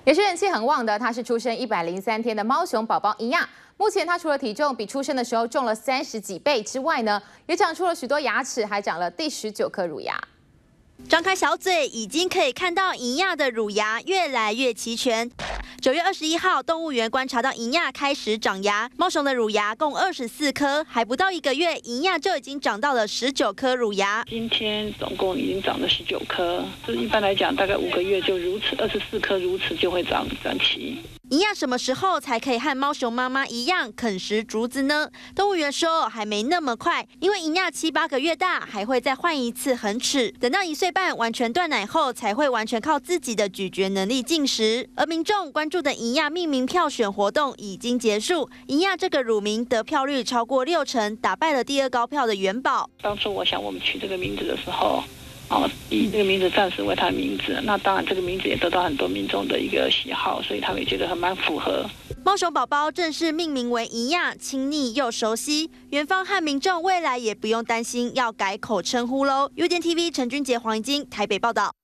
也是人气很旺的，它是出生103天的猫熊宝宝银亚。目前它除了体重比出生的时候重了30几倍之外呢，也长出了许多牙齿，还长了第19颗乳牙。 张开小嘴，已经可以看到银亚的乳牙越来越齐全。9月21号，动物园观察到银亚开始长牙，猫熊的乳牙共24颗，还不到1个月，银亚就已经长到了19颗乳牙。 今天总共已经长了19颗，这一般来讲大概5个月就如此，24颗如此就会长齐。 银亚什么时候才可以和猫熊妈妈一样啃食竹子呢？动物园说还没那么快，因为银亚7、8个月大还会再换一次恒齿，等到1岁半完全断奶后，才会完全靠自己的咀嚼能力进食。而民众关注的银亚命名票选活动已经结束，银亚这个乳名得票率超过60%，打败了第2高票的元宝。 当初我想我们取这个名字的时候。 以这个名字暂时为它的名字，那当然这个名字也得到很多民众的一个喜好，所以他们也觉得还蛮符合。 猫熊宝宝正式命名为银亚，亲昵又熟悉，园方和民众未来也不用担心要改口称呼喽。UDN TV 陈君杰、黄怡晶台北报道。